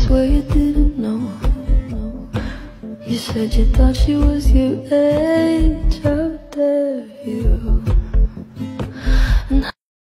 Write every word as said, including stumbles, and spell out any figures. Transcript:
swear you didn't know. You said you thought she was you, eh?